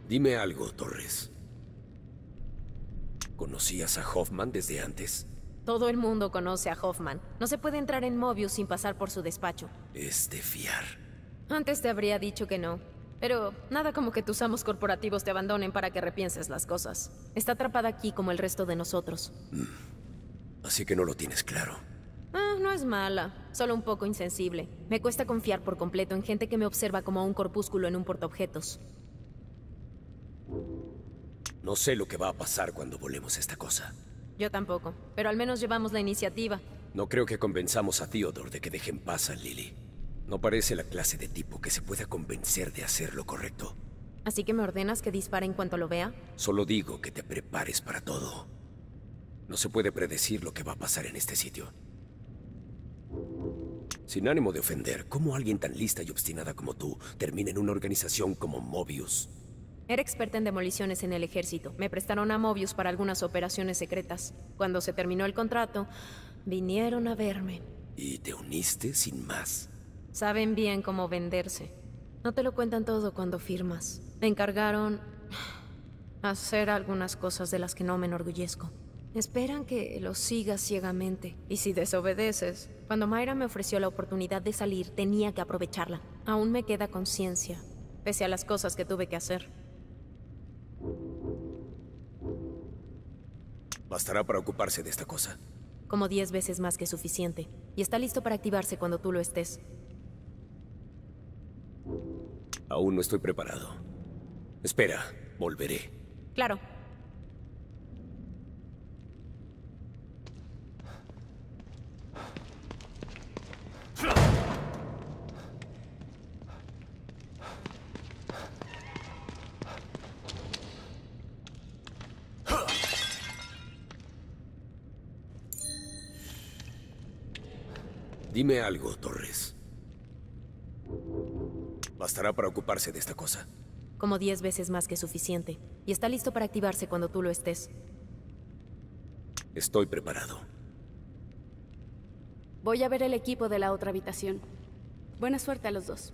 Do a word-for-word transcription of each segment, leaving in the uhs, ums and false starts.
Dime algo, Torres. ¿Conocías a Hoffman desde antes? Todo el mundo conoce a Hoffman. No se puede entrar en Mobius sin pasar por su despacho. Es de fiar. Antes te habría dicho que no. Pero nada como que tus amos corporativos te abandonen para que repienses las cosas. Está atrapada aquí como el resto de nosotros. Mm. Así que no lo tienes claro. Ah, no es mala. Solo un poco insensible. Me cuesta confiar por completo en gente que me observa como un corpúsculo en un portaobjetos. No sé lo que va a pasar cuando volemos esta cosa. Yo tampoco, pero al menos llevamos la iniciativa. No creo que convenzamos a Theodore de que deje en paz a Lily. No parece la clase de tipo que se pueda convencer de hacer lo correcto. ¿Así que me ordenas que dispare en cuanto lo vea? Solo digo que te prepares para todo. No se puede predecir lo que va a pasar en este sitio. Sin ánimo de ofender, ¿cómo alguien tan lista y obstinada como tú termina en una organización como Mobius? Era experta en demoliciones en el ejército. Me prestaron a Mobius para algunas operaciones secretas. Cuando se terminó el contrato, vinieron a verme. ¿Y te uniste sin más? Saben bien cómo venderse. No te lo cuentan todo cuando firmas. Me encargaron hacer algunas cosas de las que no me enorgullezco. Esperan que lo sigas ciegamente. Y si desobedeces... Cuando Mayra me ofreció la oportunidad de salir, tenía que aprovecharla. Aún me queda conciencia, pese a las cosas que tuve que hacer. Bastará para ocuparse de esta cosa. Como diez veces más que suficiente. Y está listo para activarse cuando tú lo estés. Aún no estoy preparado. Espera, volveré. Claro. Dime algo, Torres. ¿Bastará para ocuparse de esta cosa? Como diez veces más que suficiente. Y está listo para activarse cuando tú lo estés. Estoy preparado. Voy a ver el equipo de la otra habitación. Buena suerte a los dos.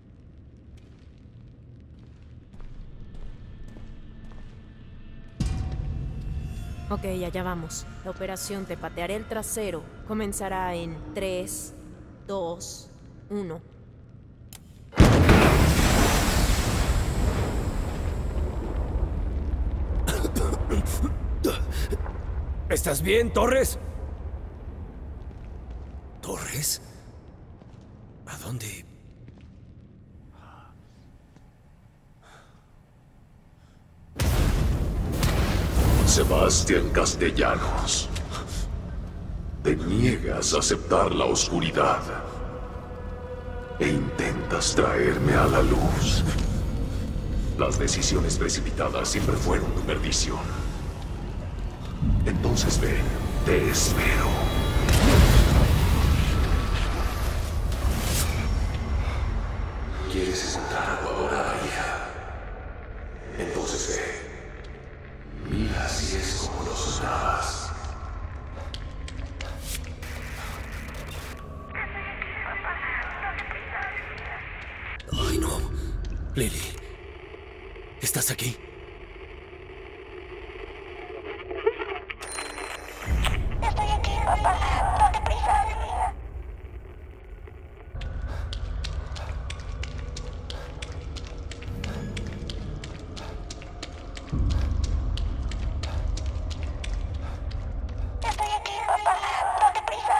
Ok, allá vamos. La operación Te patearé el trasero comenzará en tres, dos, uno. ¿Estás bien, Torres? ¿Torres? ¿A dónde? Sebastián Castellanos. Te niegas a aceptar la oscuridad e intentas traerme a la luz. Las decisiones precipitadas siempre fueron tu perdición. Entonces ven, te espero. ¿Quieres encontrar a tu adorada hija? Entonces ve. Mira si es como lo soñabas. Ay, no. Lily, ¿estás aquí? Estoy aquí, papá. Date prisa. Estoy aquí, papá. Date prisa.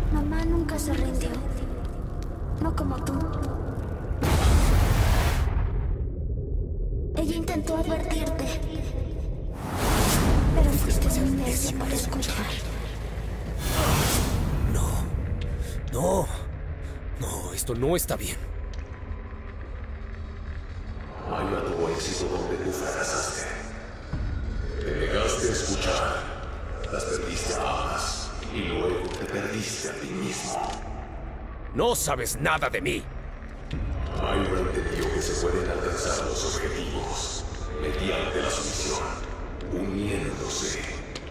Mamá nunca se rindió. No como tú. Ella intentó advertirte. Pero fuiste un necio para escuchar. No. No. No, esto no está bien. Mayra tuvo éxito donde tú fracasaste. Te negaste a escuchar. Las perdiste a ambas. Y luego te perdiste a ti mismo. No sabes nada de mí. Mayra entendió que se pueden alcanzar los objetivos mediante la sumisión, uniéndose.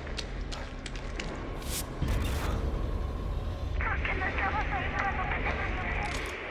¿Por qué no estabas ahí cuando te necesité?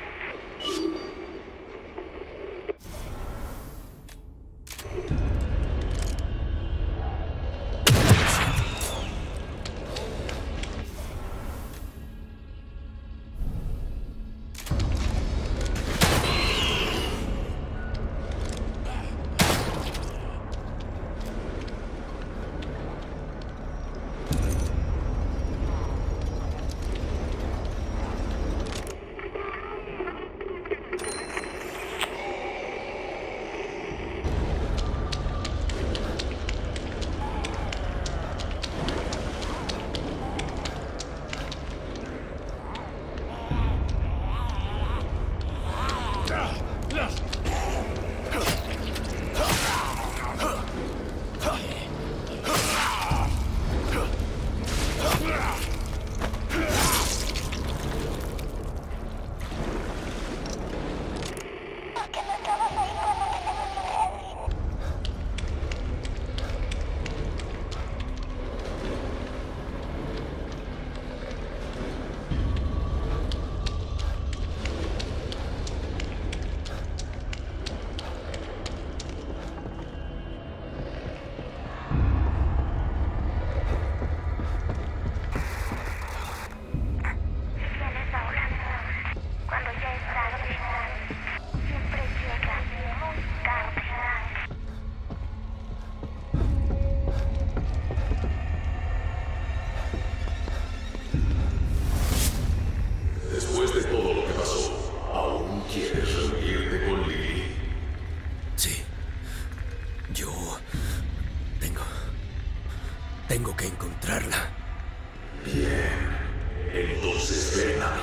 Tengo que encontrarla. Bien. Entonces ven a mí.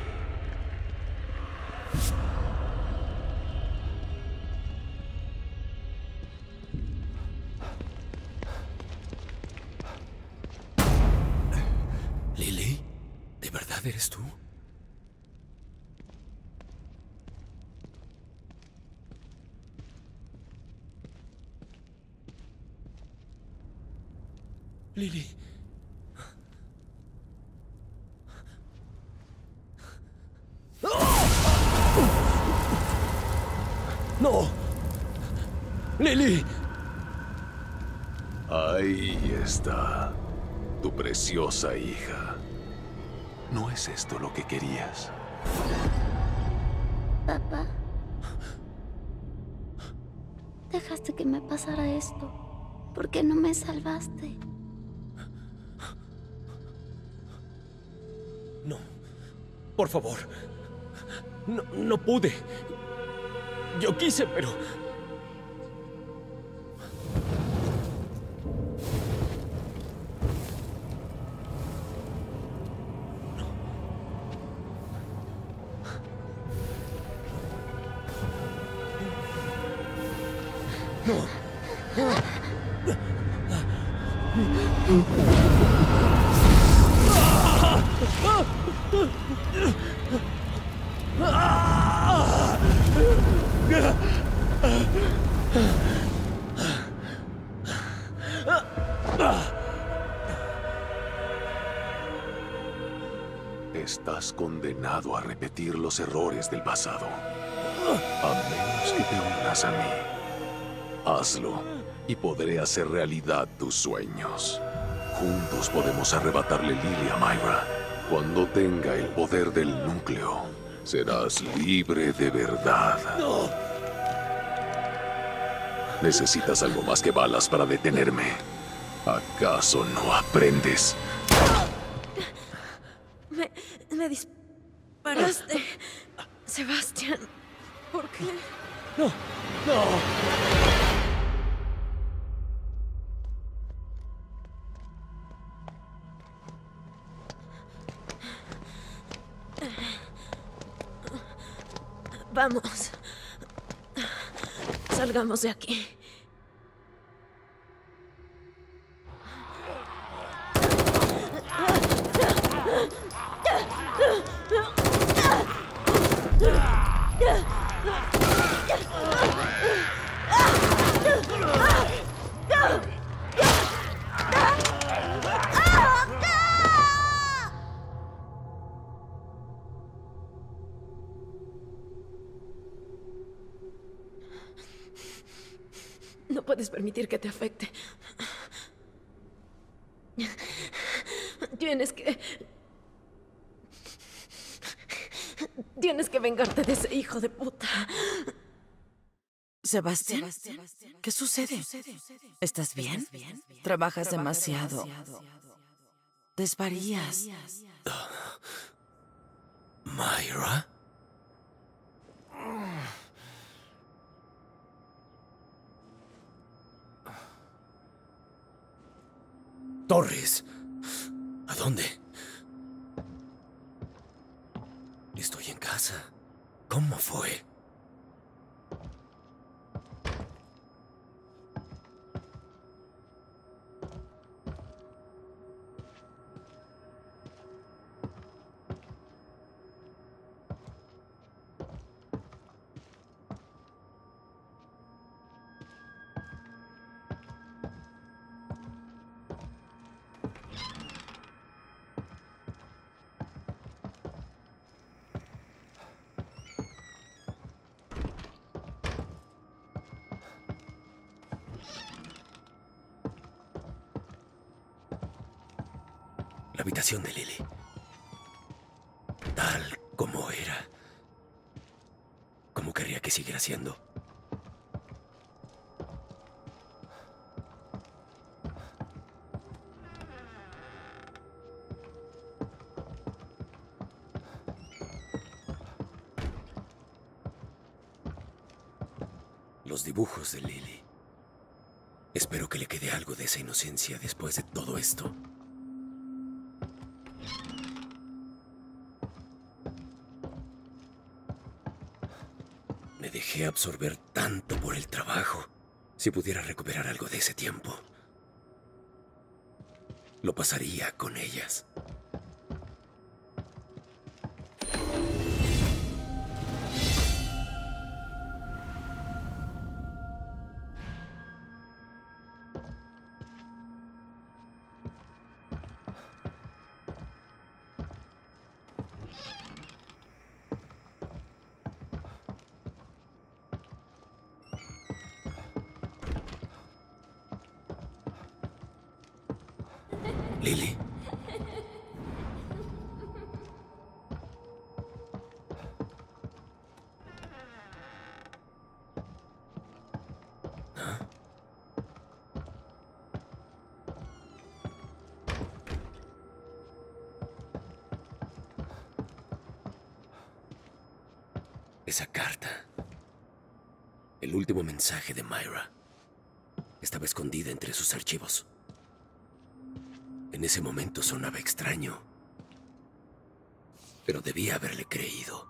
¿Lily? ¿De verdad eres tú? Lily. ¡No! ¡Lily! Ahí está. Tu preciosa hija. ¿No es esto lo que querías? Papá. Dejaste que me pasara esto. ¿Por qué no me salvaste? No. Por favor. No, no pude. Yo quise, pero... No. Estás condenado a repetir los errores del pasado. A menos que te unas a mí. Hazlo y podré hacer realidad tus sueños. Juntos podemos arrebatarle Lily a Mayra. Cuando tenga el poder del núcleo, serás libre de verdad. No. Necesitas algo más que balas para detenerme. ¿Acaso no aprendes? Me Me... me disparaste. Sebastián, ¿por qué? ¡No! ¡No! Vamos. Salgamos de aquí. No puedes permitir que te afecte. Tienes que... Tienes que vengarte de ese hijo de puta. Sebastián, ¿qué sucede? ¿Estás bien? Trabajas demasiado. Desvarías. ¿Myra? Torres. ¿A dónde? Estoy en casa. ¿Cómo fue? La habitación de Lily. Tal como era. ¿Cómo querría que siguiera siendo? Los dibujos de Lily. Espero que le quede algo de esa inocencia después de todo esto. Me dejé absorber tanto por el trabajo. Si pudiera recuperar algo de ese tiempo, lo pasaría con ellas. Lily. ¿Ah? Esa carta. El último mensaje de Myra. Estaba escondida entre sus archivos. En ese momento sonaba extraño, pero debía haberle creído.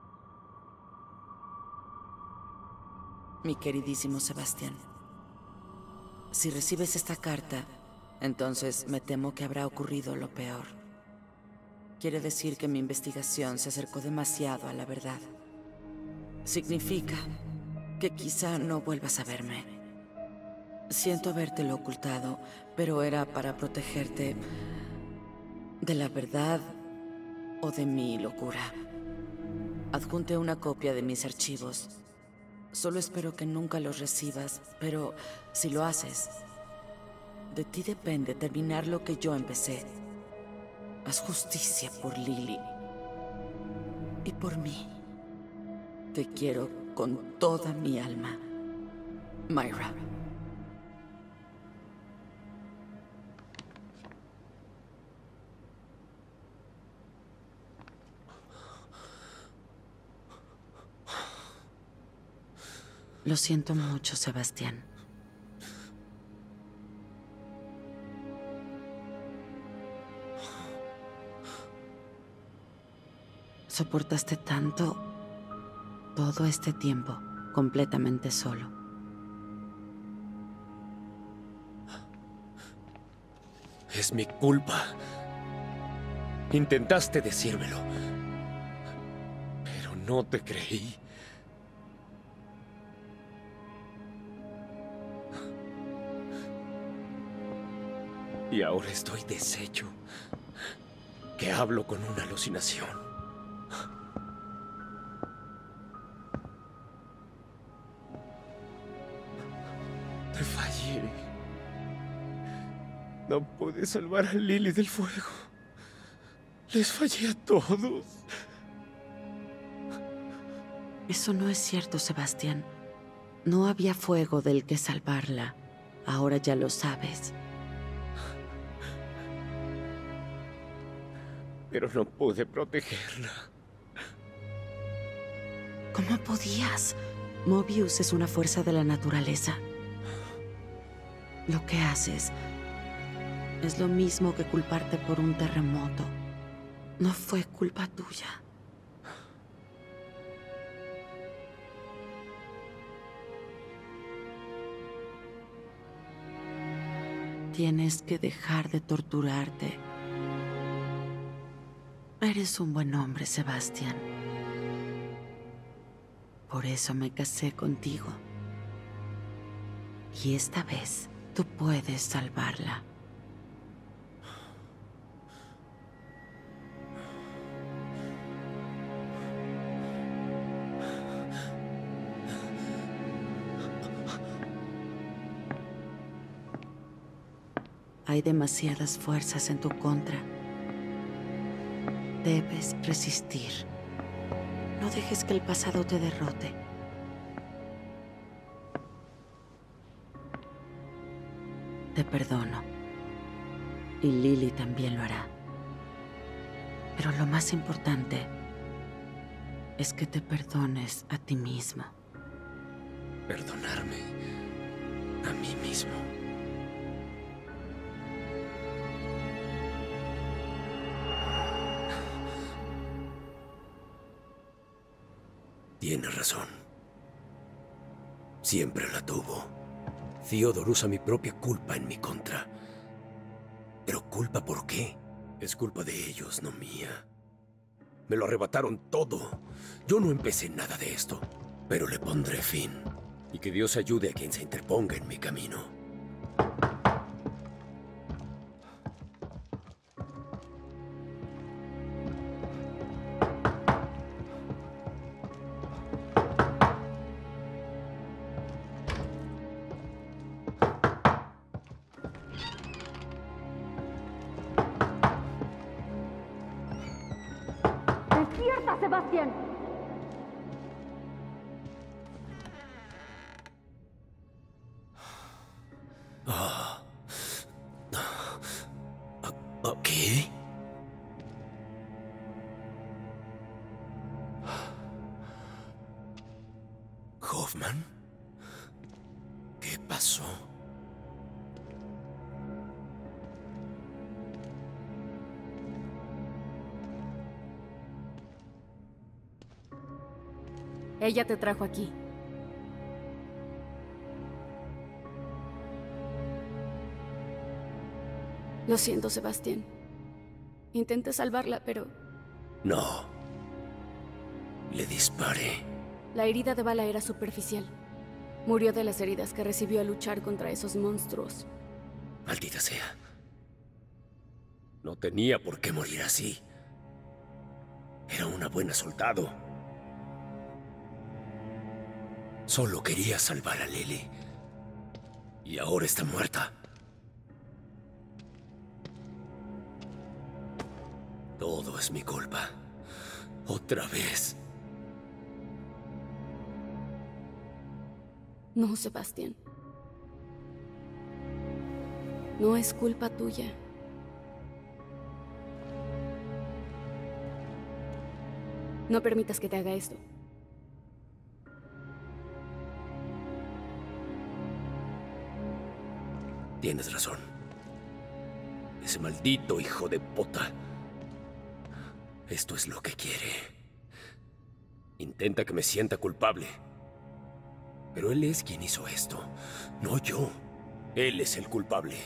Mi queridísimo Sebastián, si recibes esta carta, entonces me temo que habrá ocurrido lo peor. Quiere decir que mi investigación se acercó demasiado a la verdad. Significa que quizá no vuelvas a verme. Siento habértelo ocultado, pero era para protegerte de la verdad o de mi locura. Adjunté una copia de mis archivos. Solo espero que nunca los recibas, pero si lo haces, de ti depende terminar lo que yo empecé. Haz justicia por Lily y por mí. Te quiero con toda mi alma, Myra. Lo siento mucho, Sebastián. Soportaste tanto todo este tiempo, completamente solo. Es mi culpa. Intentaste decírmelo, pero no te creí. Y ahora estoy deshecho, que hablo con una alucinación. Te fallé. No pude salvar a Lily del fuego. Les fallé a todos. Eso no es cierto, Sebastián. No había fuego del que salvarla. Ahora ya lo sabes. Pero no pude protegerla. ¿Cómo podías? Mobius es una fuerza de la naturaleza. Lo que haces es lo mismo que culparte por un terremoto. No fue culpa tuya. Tienes que dejar de torturarte. Eres un buen hombre, Sebastián. Por eso me casé contigo. Y esta vez tú puedes salvarla. Hay demasiadas fuerzas en tu contra. Debes resistir. No dejes que el pasado te derrote. Te perdono. Y Lily también lo hará. Pero lo más importante es que te perdones a ti mismo. Perdonarme a mí mismo. Tienes razón. Siempre la tuvo. Theodore usa mi propia culpa en mi contra. ¿Pero culpa por qué? Es culpa de ellos, no mía. Me lo arrebataron todo. Yo no empecé nada de esto. Pero le pondré fin. Y que Dios ayude a quien se interponga en mi camino. ¡Despierta, Sebastián! ¿Qué? ¿Hoffman? ¿Qué pasó? Ella te trajo aquí. Lo siento, Sebastián. Intenté salvarla, pero... No. Le disparé. La herida de bala era superficial. Murió de las heridas que recibió al luchar contra esos monstruos. Maldita sea. No tenía por qué morir así. Era una buena soldado. Solo quería salvar a Lily. Y ahora está muerta. Todo es mi culpa. Otra vez. No, Sebastián. No es culpa tuya. No permitas que te haga esto. Tienes razón. Ese maldito hijo de puta. Esto es lo que quiere. Intenta que me sienta culpable. Pero él es quien hizo esto, no yo. Él es el culpable.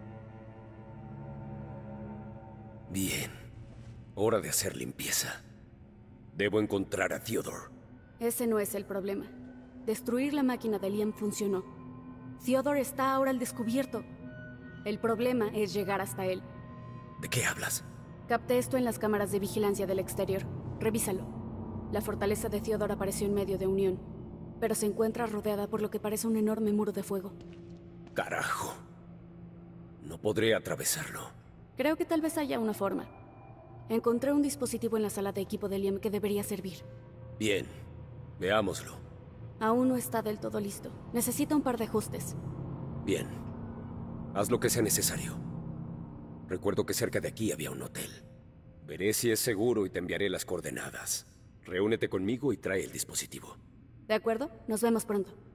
Bien. Hora de hacer limpieza. Debo encontrar a Theodore. Ese no es el problema. Destruir la máquina de Liam funcionó. Theodore está ahora al descubierto. El problema es llegar hasta él. ¿De qué hablas? Capté esto en las cámaras de vigilancia del exterior. Revísalo. La fortaleza de Theodore apareció en medio de Unión, pero se encuentra rodeada por lo que parece un enorme muro de fuego. Carajo. No podré atravesarlo. Creo que tal vez haya una forma. Encontré un dispositivo en la sala de equipo de Liam que debería servir. Bien. Veámoslo. Aún no está del todo listo. Necesita un par de ajustes. Bien. Haz lo que sea necesario. Recuerdo que cerca de aquí había un hotel. Veré si es seguro y te enviaré las coordenadas. Reúnete conmigo y trae el dispositivo. ¿De acuerdo? Nos vemos pronto.